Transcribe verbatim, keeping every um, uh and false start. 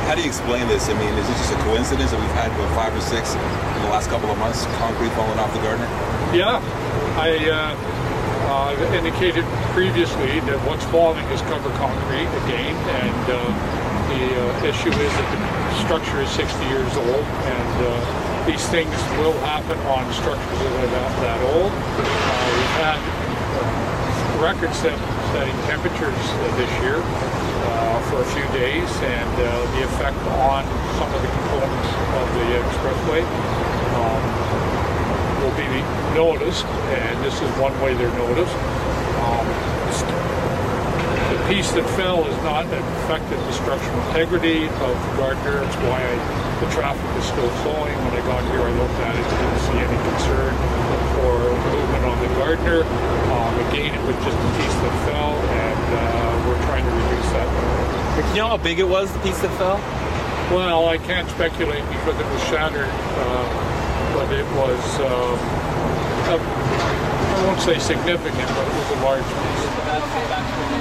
how do you explain this? I mean, is it just a coincidence that we've had about five or six in the last couple of months, concrete falling off the Gardiner? Yeah, I uh, uh, indicated previously that what's falling is cover concrete again, and uh, the uh, issue is that the structure is sixty years old, and uh, these things will happen on structures that are that, that old. Uh, we've had uh, record-setting temperatures uh, this year uh, for a few days, and uh, the effect on some of the components of the expressway um, will be noticed, and this is one way they're noticed. Um, the piece that fell has not affected the structural integrity of the Gardiner. It's why I, the traffic is still flowing. When I got here, I looked at it, didn't see any concern for movement on the Gardiner. Um, again, it was just a piece that fell, and uh, we're trying to reduce that. Do you know how big it was, the piece that fell? Well, I can't speculate because it was shattered, uh, but it was, um, a, I won't say significant, but it was a large piece.